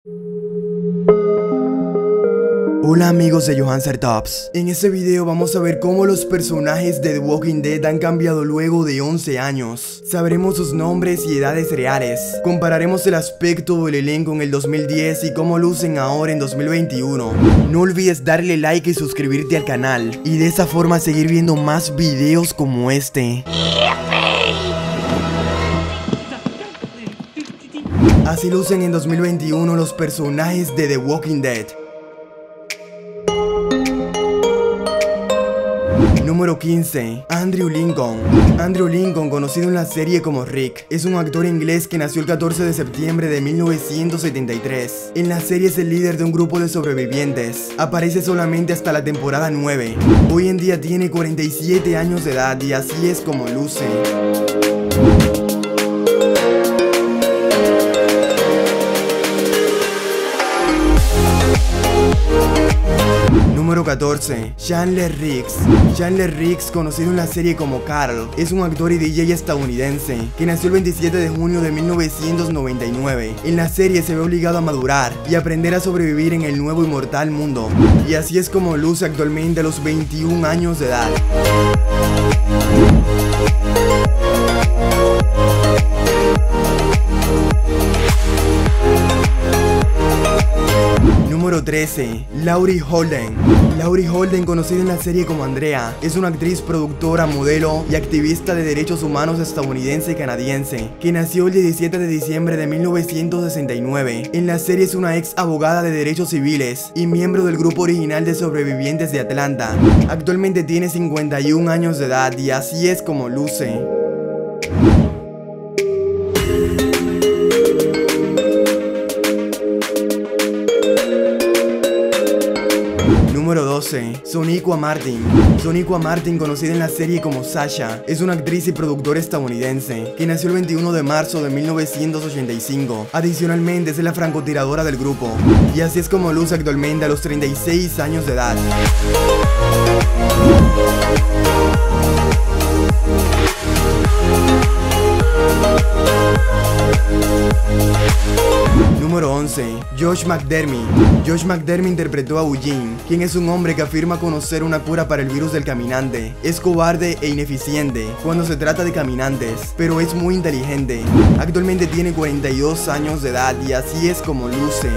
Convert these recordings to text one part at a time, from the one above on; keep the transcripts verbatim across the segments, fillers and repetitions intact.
Hola amigos de JohancerTops. En este video vamos a ver cómo los personajes de The Walking Dead han cambiado luego de once años. Sabremos sus nombres y edades reales. Compararemos el aspecto del elenco en el dos mil diez y cómo lucen ahora en dos mil veintiuno. No olvides darle like y suscribirte al canal, y de esa forma seguir viendo más videos como este. Así lucen en dos mil veintiuno los personajes de The Walking Dead. Número quince. Andrew Lincoln. Andrew Lincoln, conocido en la serie como Rick, es un actor inglés que nació el catorce de septiembre de mil novecientos setenta y tres. En la serie es el líder de un grupo de sobrevivientes. Aparece solamente hasta la temporada nueve. Hoy en día tiene cuarenta y siete años de edad y así es como luce. Número catorce. Chandler Riggs. Chandler Riggs, conocido en la serie como Carl, es un actor y D J estadounidense que nació el veintisiete de junio de mil novecientos noventa y nueve. En la serie se ve obligado a madurar y aprender a sobrevivir en el nuevo y mortal mundo, y así es como luce actualmente a los veintiún años de edad. Número trece. Laurie Holden. Laurie Holden, conocida en la serie como Andrea, es una actriz, productora, modelo y activista de derechos humanos estadounidense y canadiense, que nació el diecisiete de diciembre de mil novecientos sesenta y nueve. En la serie es una ex abogada de derechos civiles y miembro del grupo original de sobrevivientes de Atlanta. Actualmente tiene cincuenta y un años de edad y así es como luce. Número doce. Sonequa Martin. Sonequa Martin, conocida en la serie como Sasha, es una actriz y productora estadounidense que nació el veintiuno de marzo de mil novecientos ochenta y cinco. Adicionalmente es la francotiradora del grupo, y así es como luce actualmente a los treinta y seis años de edad. Número once. Josh McDermott. Josh McDermott interpretó a Eugene, quien es un hombre que afirma conocer una cura para el virus del caminante. Es cobarde e ineficiente cuando se trata de caminantes, pero es muy inteligente. Actualmente tiene cuarenta y dos años de edad y así es como luce.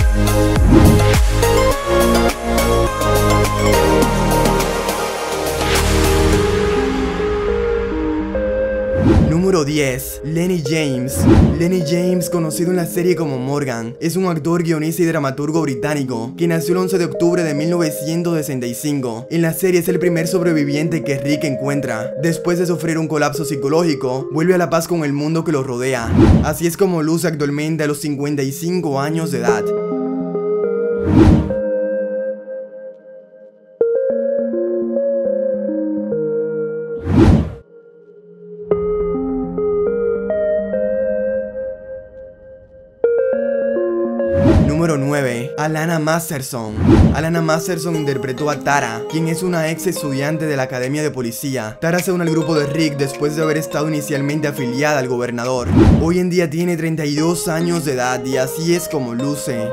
Número diez. Lenny James. Lenny James, conocido en la serie como Morgan, es un actor, guionista y dramaturgo británico que nació el once de octubre de mil novecientos sesenta y cinco. En la serie es el primer sobreviviente que Rick encuentra. Después de sufrir un colapso psicológico, vuelve a la paz con el mundo que lo rodea. Así es como luce actualmente a los cincuenta y cinco años de edad. Número nueve. Alana Masterson. Alana Masterson interpretó a Tara, quien es una ex estudiante de la Academia de Policía. Tara se une al grupo de Rick después de haber estado inicialmente afiliada al gobernador. Hoy en día tiene treinta y dos años de edad y así es como luce.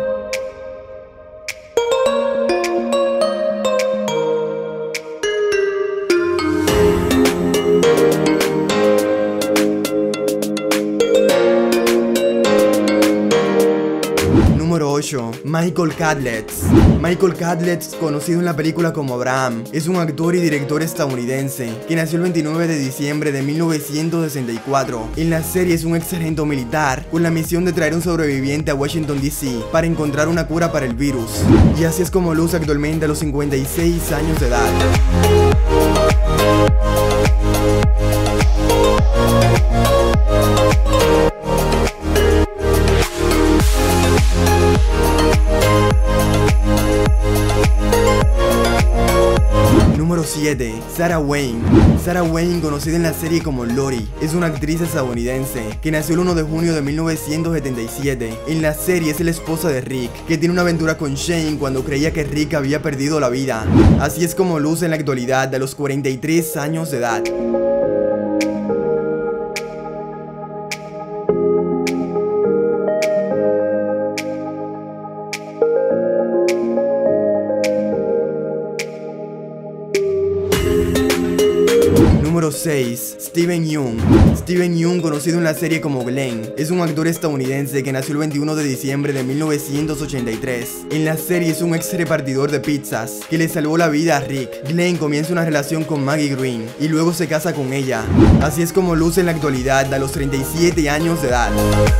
Número ocho. Michael Cadletts. Michael Cadletts, conocido en la película como Abraham, es un actor y director estadounidense que nació el veintinueve de diciembre de mil novecientos sesenta y cuatro. En la serie es un ex sargento militar con la misión de traer un sobreviviente a Washington D C para encontrar una cura para el virus, y así es como luce actualmente a los cincuenta y seis años de edad. Número siete. Sarah Wayne. Sarah Wayne, conocida en la serie como Lori, es una actriz estadounidense que nació el uno de junio de mil novecientos setenta y siete. En la serie es la esposa de Rick, que tiene una aventura con Shane cuando creía que Rick había perdido la vida. Así es como luce en la actualidad a los cuarenta y tres años de edad. Número seis. Steven Yeun. Steven Yeun, conocido en la serie como Glenn, es un actor estadounidense que nació el veintiuno de diciembre de mil novecientos ochenta y tres. En la serie es un ex repartidor de pizzas que le salvó la vida a Rick. Glenn comienza una relación con Maggie Green y luego se casa con ella. Así es como luce en la actualidad a los treinta y siete años de edad.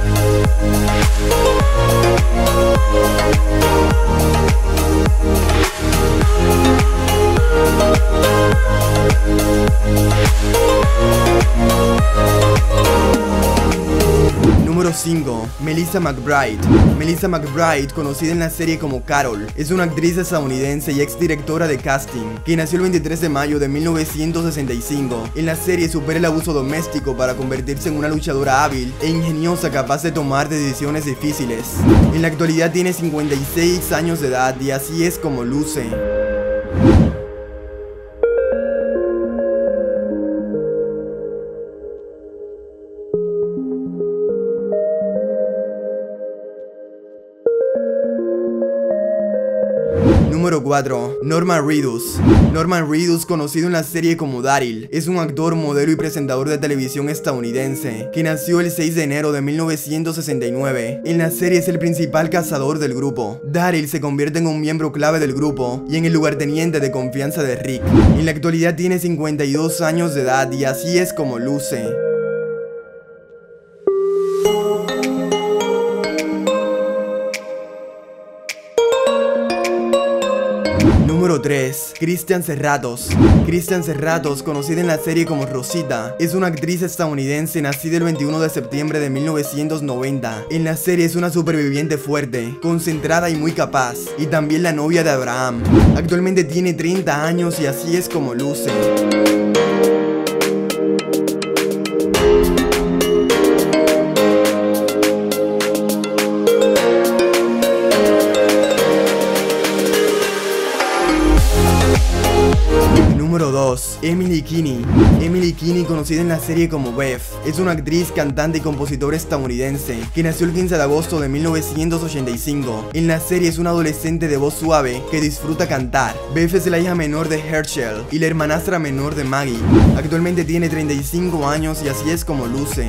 Número cinco. Melissa McBride. Melissa McBride, conocida en la serie como Carol, es una actriz estadounidense y ex directora de casting que nació el veintitrés de mayo de mil novecientos sesenta y cinco. En la serie supera el abuso doméstico para convertirse en una luchadora hábil e ingeniosa capaz de tomar decisiones difíciles. En la actualidad tiene cincuenta y seis años de edad y así es como luce. Número cuatro. Norman Reedus. Norman Reedus, conocido en la serie como Daryl, es un actor, modelo y presentador de televisión estadounidense que nació el seis de enero de mil novecientos sesenta y nueve. En la serie es el principal cazador del grupo. Daryl se convierte en un miembro clave del grupo y en el lugarteniente de confianza de Rick. En la actualidad tiene cincuenta y dos años de edad y así es como luce. Número tres. Christian Serratos. Christian Serratos, conocida en la serie como Rosita, es una actriz estadounidense nacida el veintiuno de septiembre de mil novecientos noventa. En la serie es una superviviente fuerte, concentrada y muy capaz, y también la novia de Abraham. Actualmente tiene treinta años y así es como luce. Número dos. Emily Kinney. Emily Kinney, conocida en la serie como Beth, es una actriz, cantante y compositora estadounidense que nació el quince de agosto de mil novecientos ochenta y cinco. En la serie es una adolescente de voz suave que disfruta cantar. Beth es la hija menor de Herschel y la hermanastra menor de Maggie. Actualmente tiene treinta y cinco años y así es como luce.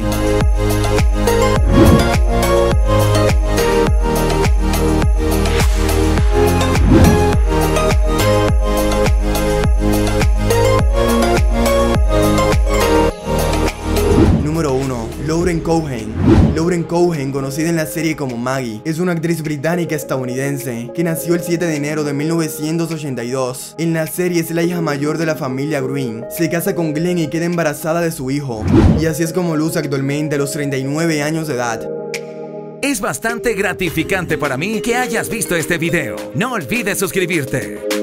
Número uno. Lauren Cohen. Lauren Cohen, conocida en la serie como Maggie, es una actriz británica estadounidense que nació el siete de enero de mil novecientos ochenta y dos. En la serie es la hija mayor de la familia Green. Se casa con Glenn y queda embarazada de su hijo. Y así es como luce actualmente a los treinta y nueve años de edad. Es bastante gratificante para mí que hayas visto este video. No olvides suscribirte.